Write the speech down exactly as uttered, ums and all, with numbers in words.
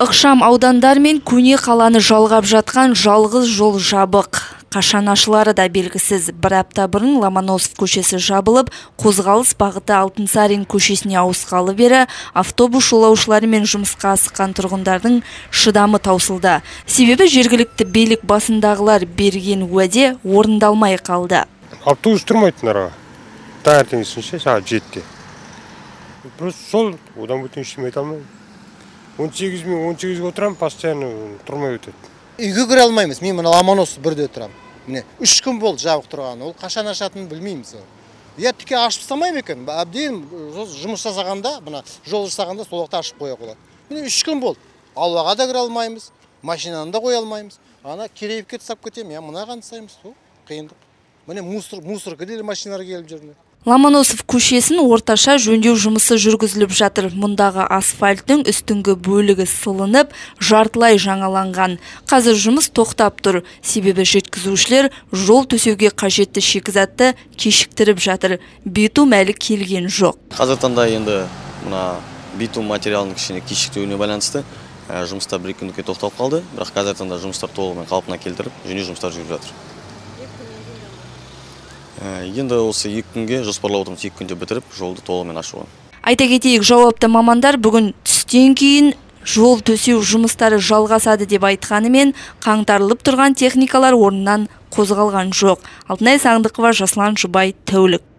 Ықшам аудандар мен көне қаланы жалғап жатқан жалғыз жол жабық. Қашан ашылары да белгісіз. Бір апта бұрын Ломоносов көшесі жабылып, қозғалыс бағыты Алтынсарин көшесіне ауысқалы бері автобус жолаушылары мен жұмысқа асыққан тұрғындардың шыдамы таусылды. Себебі жергілікті билік басындағылар берген уәде орындалмай қалды. Автобус тұрмайтын араға. Таңертеңгісінше сағат жетіде. Просто сол, одан бүтін ештеңе айта алмаймын. он сегіз мен он сегізге отырам, постоянно тұрмай өтеді. Үйге кіре алмаймыз. Мен мына Ломоносов бірде тұрам. Міне, үш күн болды жабық тұрған. Ол қашан ашатынын білмейміз. Я тіке ашып тастамаймын екен. Әбден жұмыс жасағанда, мына жол жасағанда сол уақытта ашып қоя қояды. Міне үш күн болды. Ауаға да кіре алмаймыз, машинаны да қоя алмаймыз. Ана керейіп кетіп сап кетемін. Я мына қандысаймыз. Қиындық. Міне мусор, мусор кедел машиналар келіп жүрді. Ломоносов көшесін орташа жөндеу жұмысы жүргізіліп жатыр. Мұндағы асфальттың үстіңгі бөлігі сылынып, жартылай жаңаланған. Қазір жұмыс тоқтап тұр. Себебі жеткізушілер жол төсеуге қажетті шикізатты кешіктіріп жатыр. Битум әлі келген жоқ. Қазір таңда енді мына битум материалының кішкене кешіктеуіне байланысты жұмыстар бір күнге тоқтап қалды. Бірақ қазір таңда жұмыстар толығымен қалпына келтіріп, жөндеу жұмыстар жүріп жатыр. Енді осы екі күнге жоспарлап отырмыз, екі күнде бітіріп, жолды толығымен ашуға. Айта кетейік, жауапты мамандар бүгін түстен кейін жол төсеу жұмыстары жалғасады деп айтқанымен, қаңтарылып тұрған техникалар орнынан қозғалған жоқ. Алтынай Сағындықова, Жасұлан Жұбай, Тәулік.